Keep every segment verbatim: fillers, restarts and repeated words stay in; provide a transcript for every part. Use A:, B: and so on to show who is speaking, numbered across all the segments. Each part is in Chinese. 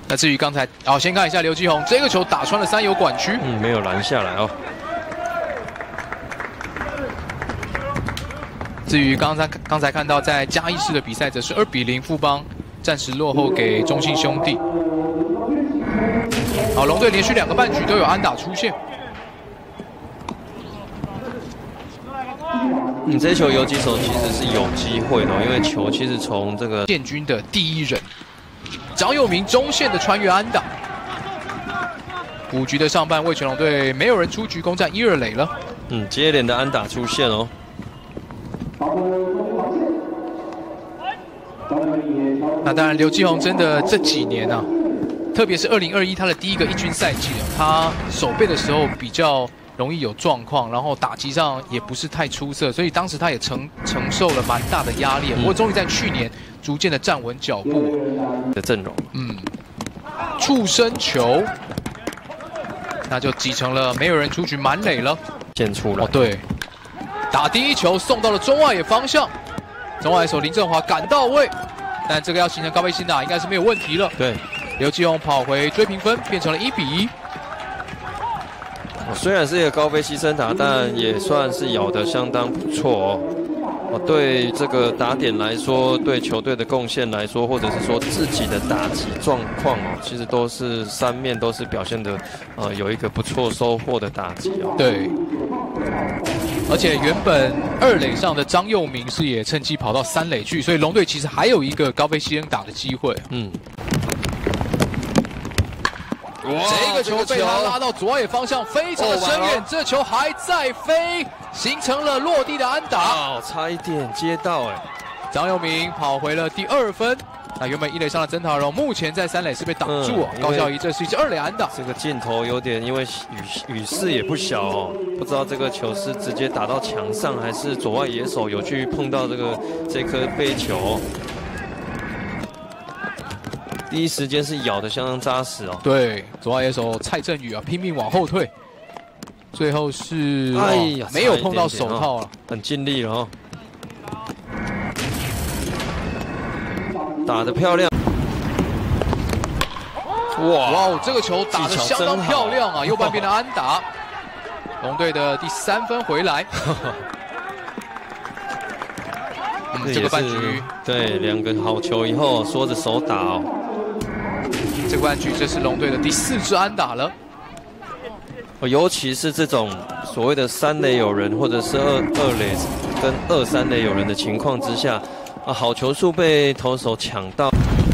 A: 那至于刚才，好，先看一下刘基宏这个球打穿了三游管区，
B: 嗯，没有拦下来哦。
A: 至于刚才刚才看到在嘉义市的比赛，则是二比零富邦暂时落后给中信兄弟。好，龙队连续两个半局都有安打出现。
B: 你这球游击手其实是有机会的，因为球其实从这个
A: 建军的第一人张佑铭中线的穿越安打。五局的上半，味全龙队没有人出局，攻占一二垒了。
B: 嗯，接连的安打出现哦。
A: 那当然，刘基宏真的这几年啊，特别是二零二一他的第一个一军赛季啊，他守备的时候比较容易有状况，然后打击上也不是太出色，所以当时他也承承受了蛮大的压力。不过终于在去年逐渐的站稳脚步
B: 的阵容，
A: 嗯，触身球，那就挤成了没有人出局满垒了，
B: 见出来
A: 哦，对，打第一球送到了中外野方向，中外野手林振华赶到位，但这个要形成高飞新打应该是没有问题了。
B: 对，
A: 刘基宏跑回追平分，变成了一比一。
B: 虽然是一个高飞牺牲打，但也算是咬得相当不错哦。哦，对这个打点来说，对球队的贡献来说，或者是说自己的打击状况哦，其实都是三面都是表现的，呃，有一个不错收获的打击哦。
A: 对，而且原本二垒上的张佑铭是也趁机跑到三垒去，所以龙队其实还有一个高飞牺牲打的机会。嗯。这个球被他拉到左外野方向，非常的深远，这球还在飞，形成了落地的安打。
B: 哦，差一点接到哎！
A: 张佑铭跑回了第二分。那原本一垒上的曾陶荣，目前在三垒是被挡住哦。嗯、高孝仪这是一支二垒安打。
B: 这个镜头有点，因为雨雨势也不小哦，不知道这个球是直接打到墙上，还是左外野手有去碰到这个这颗飞球。第一时间是咬得相当扎实哦。
A: 对，左外野手蔡振宇啊，拼命往后退，最后是
B: 哎呀，
A: 没有碰到手套了，
B: 哦、很尽力了哦。打得漂亮！
A: 哇哇哦，这个球打得相当漂亮啊，右半边的安打，龙队的第三分回来。嗯，这个半局
B: 对两个好球以后，缩着手打哦。
A: 这个半局，这是龙队的第四支安打了。
B: 尤其是这种所谓的三垒有人，或者是二二垒跟二三垒有人的情况之下，啊，好球数被投手抢到，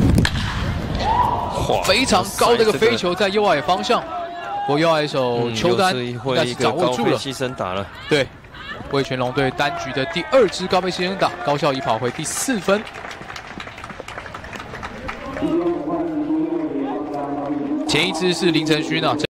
A: 非常高的一个飞球在右外野方向，不过右外野手邱丹应该是掌握住了。
B: 牺牲打了，
A: 对，味全龙队单局的第二支高飞牺牲打，高孝仪跑回第四分。前一支是林承勋啊。